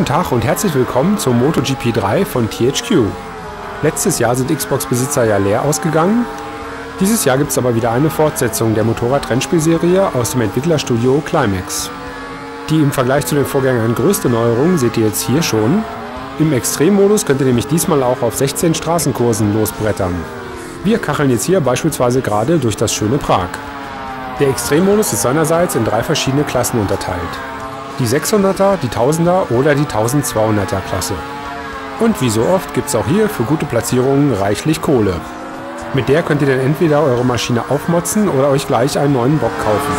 Tag und herzlich willkommen zum MotoGP 3 von THQ. Letztes Jahr sind Xbox-Besitzer ja leer ausgegangen. Dieses Jahr gibt es aber wieder eine Fortsetzung der Motorrad-Rennspielserie aus dem Entwicklerstudio Climax. Die im Vergleich zu den Vorgängern größte Neuerung seht ihr jetzt hier schon. Im Extremmodus könnt ihr nämlich diesmal auch auf 16 Straßenkursen losbrettern. Wir kacheln jetzt hier beispielsweise gerade durch das schöne Prag. Der Extremmodus ist seinerseits in 3 verschiedene Klassen unterteilt. Die 600er, die 1000er oder die 1200er Klasse. Und wie so oft gibt es auch hier für gute Platzierungen reichlich Kohle. Mit der könnt ihr dann entweder eure Maschine aufmotzen oder euch gleich einen neuen Bock kaufen.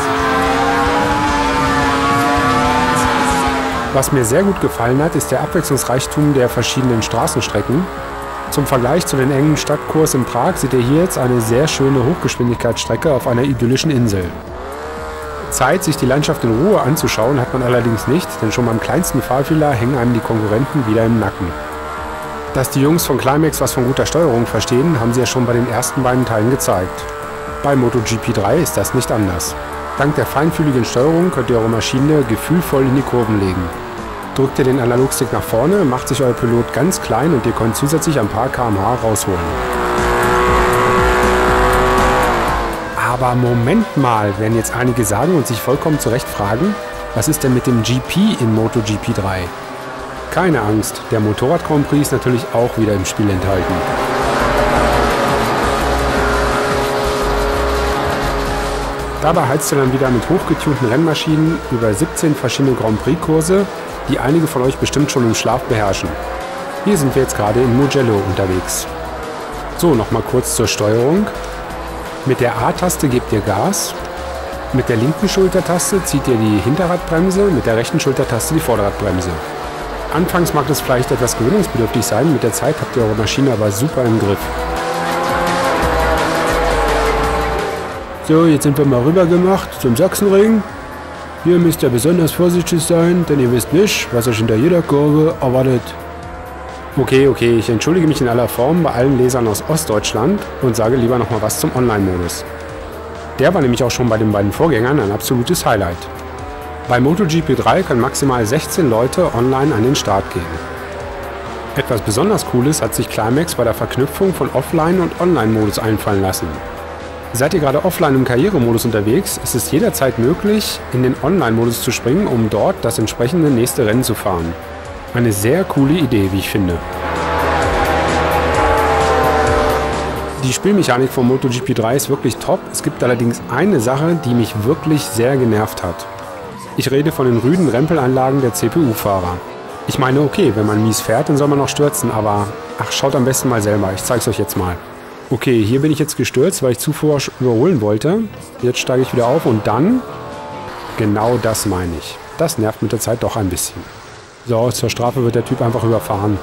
Was mir sehr gut gefallen hat, ist der Abwechslungsreichtum der verschiedenen Straßenstrecken. Zum Vergleich zu den engen Stadtkurs in Prag seht ihr hier jetzt eine sehr schöne Hochgeschwindigkeitsstrecke auf einer idyllischen Insel. Zeit, sich die Landschaft in Ruhe anzuschauen, hat man allerdings nicht, denn schon beim kleinsten Fahrfehler hängen einem die Konkurrenten wieder im Nacken. Dass die Jungs von Climax was von guter Steuerung verstehen, haben sie ja schon bei den ersten beiden Teilen gezeigt. Bei MotoGP 3 ist das nicht anders. Dank der feinfühligen Steuerung könnt ihr eure Maschine gefühlvoll in die Kurven legen. Drückt ihr den Analogstick nach vorne, macht sich euer Pilot ganz klein und ihr könnt zusätzlich ein paar km/h rausholen. Aber Moment mal, werden jetzt einige sagen und sich vollkommen zu Recht fragen, was ist denn mit dem GP in MotoGP 3? Keine Angst, der Motorrad Grand Prix ist natürlich auch wieder im Spiel enthalten. Dabei heizt ihr dann wieder mit hochgetunten Rennmaschinen über 17 verschiedene Grand Prix Kurse, die einige von euch bestimmt schon im Schlaf beherrschen. Hier sind wir jetzt gerade in Mugello unterwegs. So, nochmal kurz zur Steuerung. Mit der A-Taste gebt ihr Gas, mit der linken Schultertaste zieht ihr die Hinterradbremse, mit der rechten Schultertaste die Vorderradbremse. Anfangs mag das vielleicht etwas gewöhnungsbedürftig sein, mit der Zeit habt ihr eure Maschine aber super im Griff. So, jetzt sind wir mal rüber gemacht zum Sachsenring. Hier müsst ihr besonders vorsichtig sein, denn ihr wisst nicht, was euch hinter jeder Kurve erwartet. Okay, ich entschuldige mich in aller Form bei allen Lesern aus Ostdeutschland und sage lieber nochmal was zum Online-Modus. Der war nämlich auch schon bei den beiden Vorgängern ein absolutes Highlight. Bei MotoGP 3 können maximal 16 Leute online an den Start gehen. Etwas besonders Cooles hat sich Climax bei der Verknüpfung von Offline- und Online-Modus einfallen lassen. Seid ihr gerade offline im Karrieremodus unterwegs, ist es jederzeit möglich, in den Online-Modus zu springen, um dort das entsprechende nächste Rennen zu fahren. Eine sehr coole Idee, wie ich finde. Die Spielmechanik von MotoGP 3 ist wirklich top. Es gibt allerdings eine Sache, die mich wirklich sehr genervt hat. Ich rede von den rüden Rempelanlagen der CPU-Fahrer. Ich meine, okay, wenn man mies fährt, dann soll man noch stürzen, aber ach, schaut am besten mal selber. Ich zeig's euch jetzt mal. Okay, hier bin ich jetzt gestürzt, weil ich zuvor überholen wollte. Jetzt steige ich wieder auf und dann... Genau das meine ich. Das nervt mit der Zeit doch ein bisschen. So, zur Strafe wird der Typ einfach überfahren.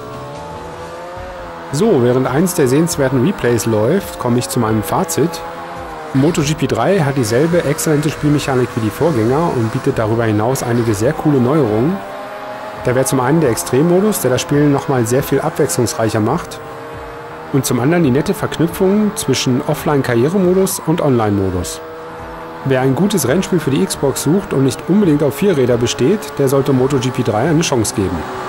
So, während eins der sehenswerten Replays läuft, komme ich zu meinem Fazit. MotoGP 3 hat dieselbe exzellente Spielmechanik wie die Vorgänger und bietet darüber hinaus einige sehr coole Neuerungen. Da wäre zum einen der Extremmodus, der das Spiel nochmal sehr viel abwechslungsreicher macht. Und zum anderen die nette Verknüpfung zwischen Offline-Karrieremodus und Online-Modus. Wer ein gutes Rennspiel für die Xbox sucht und nicht unbedingt auf 4 Räder besteht, der sollte MotoGP 3 eine Chance geben.